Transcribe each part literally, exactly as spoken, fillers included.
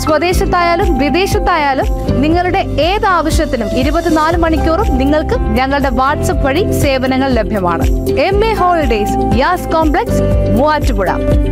സ്വദേശത്തായാലും വിദേശത്തായാലും നിങ്ങളുടെ ഏത് ആവശ്യത്തിനും ഇരുപത്തിനാല് മണിക്കൂറും നിങ്ങൾക്ക് ഞങ്ങളുടെ വാട്സപ്പ് വഴി സേവനങ്ങൾ ലഭ്യമാണ്. M A holidays, Yas complex, Muvattupuzha.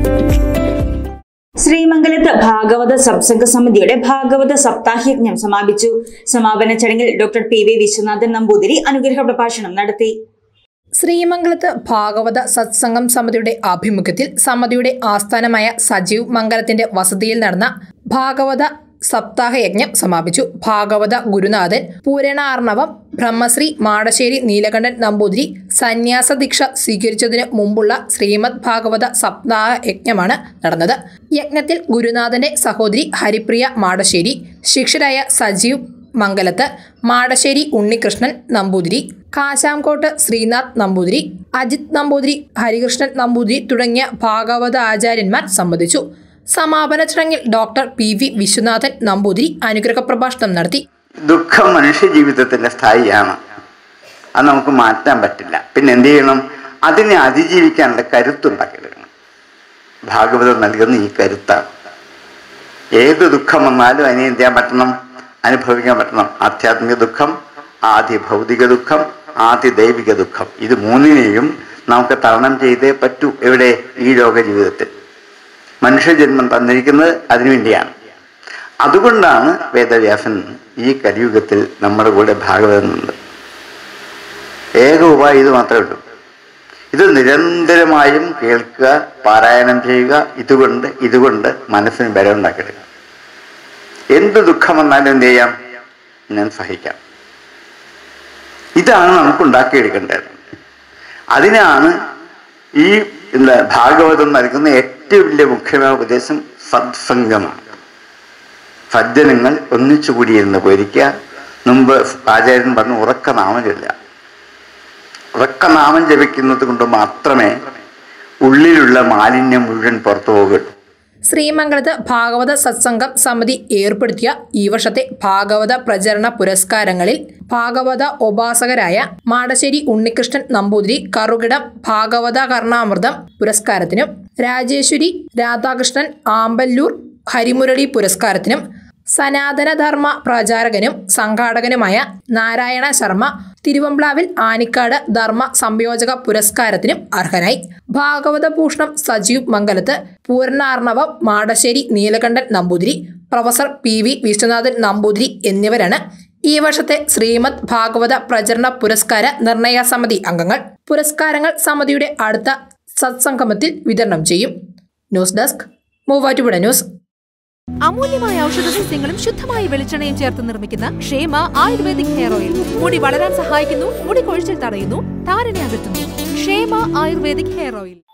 ശ്രീമംഗലത്ത് ഭാഗവത സത്സംഗ സമിതിയുടെ ഭാഗവത സപ്താഹയജ്ഞം സമാപിച്ചു. സമാപന ചടങ്ങിൽ doctor P V Viswanathan Namboothiri അനുഗ്രഹ പ്രഭാഷണം നടത്തി. ശ്രീമംഗലത്ത് ഭാഗവത സത്സംഗം സമിതിയുടെ ആഭിമുഖ്യത്തിൽ സമിതിയുടെ ആസ്ഥാനമായ സജീവ് മംഗലത്തിന്റെ വസതിയിൽ നടന്ന ഭാഗവത സപ്താഹയജ്ഞം സമാപിച്ചു. ഭാഗവത ഗുരുനാഥൻ പൂരണാർണവം ബ്രഹ്മശ്രീ മാടശ്ശേരി നീലകണ്ഠൻ നമ്പൂതിരി സന്യാസ ദീക്ഷ സ്വീകരിച്ചതിനു മുമ്പുള്ള ശ്രീമദ് ഭാഗവത സപ്താഹ യജ്ഞമാണ് നടന്നത്. യജ്ഞത്തിൽ ഗുരുനാഥന്റെ സഹോദരി ഹരിപ്രിയ മാടശ്ശേരി, ശിഷ്യരായ സജീവ് മംഗലത്ത്, മാടശ്ശേരി ഉണ്ണികൃഷ്ണൻ നമ്പൂതിരി, കാശാംകോട്ട് ശ്രീനാഥ് നമ്പൂതിരി, അജിത് നമ്പൂതിരി, ഹരികൃഷ്ണൻ നമ്പൂതിരി തുടങ്ങിയ ഭാഗവത ആചാര്യന്മാർ സംബന്ധിച്ചു. സമാപന ചടങ്ങിൽ doctor P V Viswanathan Namboothiri അനുഗ്രഹ പ്രഭാഷണം നടത്തി. ദുഃഖം മനുഷ്യ ജീവിതത്തിന്റെ സ്ഥായിയാണ്, അത് നമുക്ക് മാറ്റാൻ പറ്റില്ല. പിന്നെ എന്ത് ചെയ്യണം? അതിനെ അതിജീവിക്കാനുള്ള കരുത്തുണ്ടാക്കിയെടുക്കണം. ഭാഗവതം നൽകുന്ന ഈ കരുത്താണ്. ഏത് ദുഃഖം വന്നാലും അതിനെ എന്ത് ചെയ്യാൻ പറ്റണം? അനുഭവിക്കാൻ പറ്റണം. ആധ്യാത്മിക ദുഃഖം, ആദ്യ ഭൗതിക ദുഃഖം, ആദ്യ ദൈവിക ദുഃഖം, ഇത് മൂന്നിനെയും നമുക്ക് തരണം ചെയ്തേ പറ്റൂ. എവിടെ? ഈ ലോക ജീവിതത്തിൽ. മനുഷ്യജന്മം തന്നിരിക്കുന്നത് അതിനുവേണ്ടിയാണ്. അതുകൊണ്ടാണ് വേദവ്യാസൻ ഈ കലിയുഗത്തിൽ നമ്മുടെ കൂടെ ഭാഗവതമുണ്ട്. ഏക ഉപായം ഇത് മാത്രമേ ഉള്ളൂ. ഇത് നിരന്തരമായും കേൾക്കുക, പാരായണം ചെയ്യുക. ഇതുകൊണ്ട് ഇതുകൊണ്ട് മനസ്സിന് ബലം ഉണ്ടാക്കിയെടുക്കുക. എന്ത് ദുഃഖം വന്നാലും എന്ത് ചെയ്യാം? ഞാൻ സഹിക്കാം. ഇതാണ് നമുക്ക് ഉണ്ടാക്കിയെടുക്കേണ്ടത്. അതിനാണ് ഈ എന്താ ഭാഗവതം നൽകുന്ന ഏറ്റവും വലിയ മുഖ്യമായ ഉപദേശം സത്സംഗമാണ്. സജ്ജനങ്ങൾ ഒന്നിച്ചുകൂടിയിരുന്ന് പോയിരിക്കുക. മുമ്പ് ആചാര്യൻ പറഞ്ഞു ഉറക്ക നാമം ചൊല്ലുക. ഉറക്ക നാമം ജപിക്കുന്നത് കൊണ്ട് മാത്രമേ ഉള്ളിലുള്ള മാലിന്യം മുഴുവൻ പുറത്തു പോകുള്ളൂ. ശ്രീമംഗലത്ത് ഭാഗവത സത്സംഗം സമിതി ഏർപ്പെടുത്തിയ ഈ വർഷത്തെ ഭാഗവത പ്രചരണ പുരസ്കാരങ്ങളിൽ ഭാഗവത ഉപാസകരായ മാടശ്ശേരി ഉണ്ണികൃഷ്ണൻ നമ്പൂതിരി കറുകിടം ഭാഗവത കർണാമൃതം പുരസ്കാരത്തിനും രാജേശ്വരി രാധാകൃഷ്ണൻ ആമ്പല്ലൂർ ഹരിമുരളി പുരസ്കാരത്തിനും സനാതനധർമ്മ പ്രചാരകനും സംഘാടകനുമായ നാരായണ ശർമ്മ തിരുവമ്പ്ലാവിൽ ആനിക്കാട് ധർമ്മ സംയോജക പുരസ്കാരത്തിനും അർഹനായി. ഭാഗവതഭൂഷണം സജീവ് മംഗലത്ത്, പൂർണ്ണാർണവം Madassery Neelakandan Namboothiri, professor P V Viswanathan Namboothiri എന്നിവരാണ് ഈ വർഷത്തെ ശ്രീമദ് ഭാഗവത പ്രചരണ പുരസ്കാര നിർണയ സമിതി അംഗങ്ങൾ. പുരസ്കാരങ്ങൾ സമിതിയുടെ അടുത്ത സത്സംഗമത്തിൽ വിതരണം ചെയ്യും. News desk, Muvattupuzha news. അമൂല്യമായ ഔഷധ സസ്യങ്ങളും ശുദ്ധമായ വെളിച്ചെണ്ണയും ചേർത്ത് നിർമ്മിക്കുന്ന ക്ഷേമ ആയുർവേദിക് ഹെയർ ഓയിൽ മുടി വളരാൻ സഹായിക്കുന്നു, മുടി കൊഴിച്ചിൽ തടയുന്നു, താരനെ അകറ്റുന്നു. ക്ഷേമ ആയുർവേദിക് ഹെയർ ഓയിൽ.